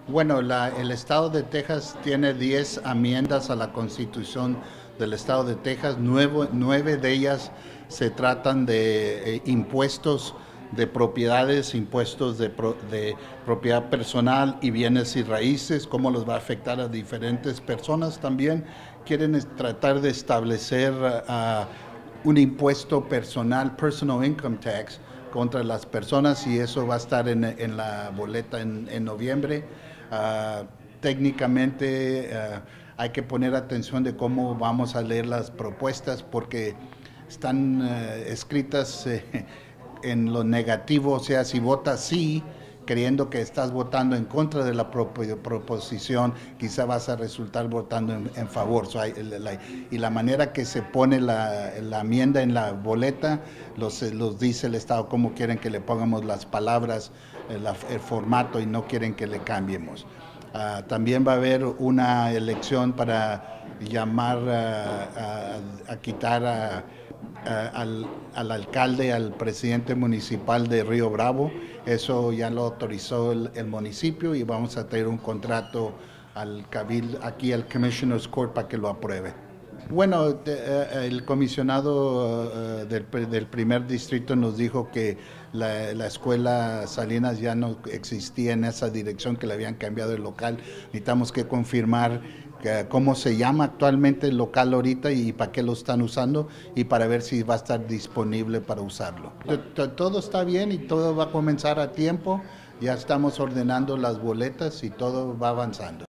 Bueno, el estado de Texas tiene 10 enmiendas a la Constitución del estado de Texas. Nueve de ellas se tratan de impuestos de propiedades, impuestos de propiedad personal y bienes y raíces, cómo los va a afectar a diferentes personas. También quieren tratar de establecer un impuesto personal, personal income tax, contra las personas, y eso va a estar en la boleta en noviembre. Uh, Técnicamente hay que poner atención de cómo vamos a leer las propuestas porque están escritas en lo negativo. O sea, si votas sí, creyendo que estás votando en contra de la proposición, quizá vas a resultar votando en favor. Y la manera que se pone la enmienda en la boleta, los dice el Estado cómo quieren que le pongamos las palabras, el formato, y no quieren que le cambiemos. También va a haber una elección para llamar a quitar al alcalde, al presidente municipal de Río Bravo. Eso ya lo autorizó el municipio y vamos a tener un contrato al cabildo, aquí al Commissioner's Court, para que lo apruebe. Bueno, el comisionado del primer distrito nos dijo que la escuela Salinas ya no existía en esa dirección, que le habían cambiado el local. Necesitamos que confirmar cómo se llama actualmente el local ahorita y para qué lo están usando, y para ver si va a estar disponible para usarlo. Todo está bien y todo va a comenzar a tiempo. Ya estamos ordenando las boletas y todo va avanzando.